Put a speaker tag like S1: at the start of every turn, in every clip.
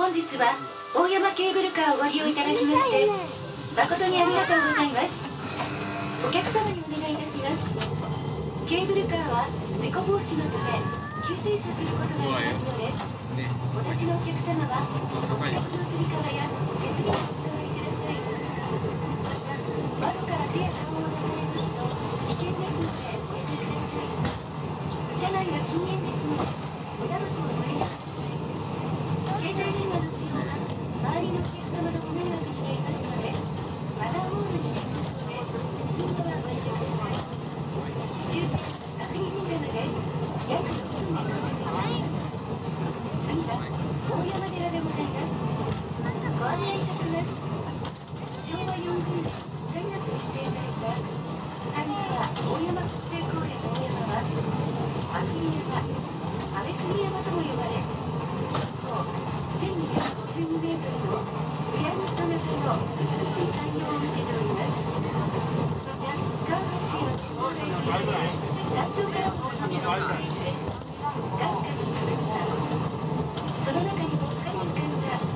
S1: 本日は大山ケーブルカーをご利用いただきまして誠にありがとうございます。お客様にお願いいたします。ケーブルカーは事故防止のため急停車することがありますので、お立ちのお客様はお近くのつり革や手すりをお使いください。また窓から手や顔を出されますと危険ですのでおやめください。車内は禁煙ですので無駄箱を取り出してください。携帯電話の使用は周りのお客様のご迷惑になりますのでマナーモードにしますのでインドはご一緒ください。終点阿久利神社まで約6分で到着いたします。次は大山寺でございます。ご案内いたします。昭和40年3月に指定された神川大山国定公園大山は阿久利山、阿部国山とも呼ばれ1252メートルのピラミッド型の美しい山容を見せております。また川橋を展望台に入れ山頂からも眺められるスペースです。確かにその中にぽっかり浮かんだ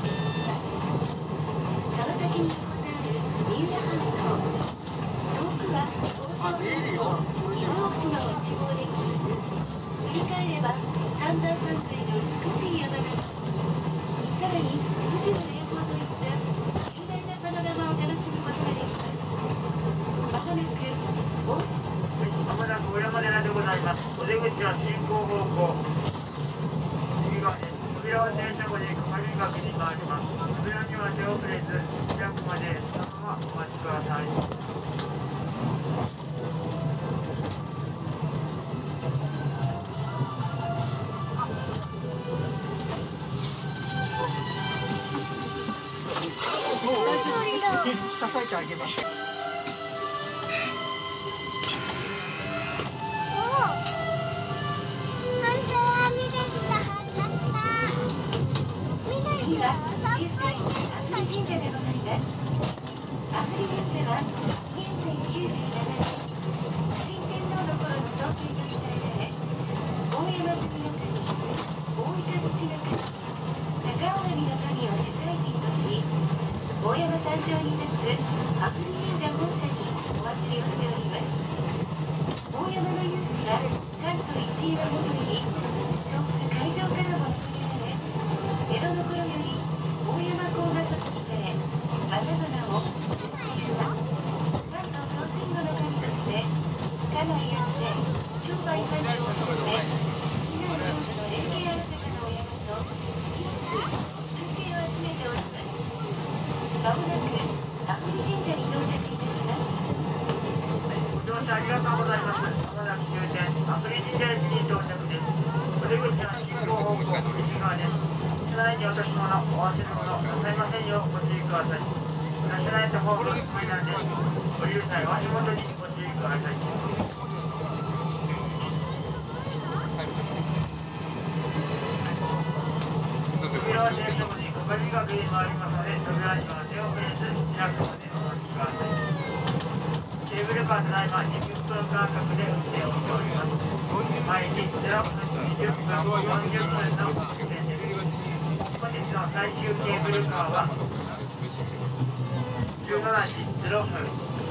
S1: 川崎に横たわる三浦半島、遠くは大阪の日本大島を一望でき、振り返れば三段山水の美しい山並み、さらに富士の霊峰といった雄大なパノラマを楽しむことができます。まもなく
S2: 大山寺でございます。お出口は進行方向右側です。扉は停車後に係り掛けに回ります。扉には手遅れず開くまでそのままお待ちください。
S3: 支えてあげます。
S1: 次は終点阿久利神社でございます。阿久利神社は現在97年新天皇の頃に創建が伝えられ、大山国の神、大分土の神、高尾の神を主催神とし、大山山頂に立つ阿久利神社本社にお祭りをしております。大山の雄姿は関東一位のもとに遠く海上からも見つけられ、江戸の頃より大山港が組織され、またの名を関東総鎮護の神として家内やって商売繁盛を含め市内同士の連携あらたかなお山と広く風景を集めております。まもなく阿久利神社に到着いたします。
S2: ご乗車ありがとうございます。まもなく終点阿久利神社駅に到着です。お出口は進行方向右側です。車内に落とし物、お忘れ物なさいませんようご注意ください。車内とホームの階段です。降りる際は足元にご注意ください。扉は停車後に係り掛けに回りますので、扉には手を触れず開くまでお待ちください。ケーブルカーただいま20分間隔で運転をしております。毎日0分20分40分の運転です。本日の最終ケーブルカーは17時0分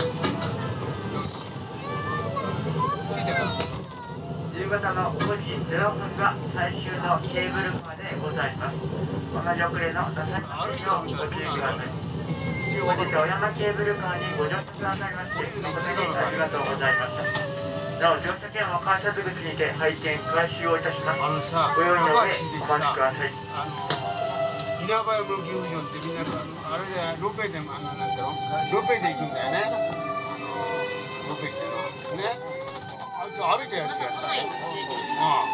S2: 夕方の5時0分が最終のケーブルカーでございます。同じ遅れのなさいませんようご注意ください。本日は大山ケーブルカーにご乗車くださいまして誠にありがとうございました。なお乗車券は改札口にて拝見開始をいたします。ご用意の上お待ちください。
S4: 稲葉山牛丼ってみんなあれでロペでなんていうのロペで行くんだよね。ロペっていうのはね。あいつ歩いてやるやつだね。